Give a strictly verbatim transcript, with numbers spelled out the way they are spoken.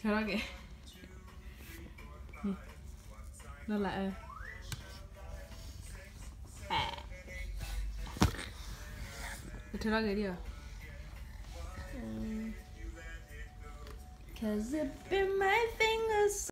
저러게. Nó lại 저러게 đi à? Cause it been my fingers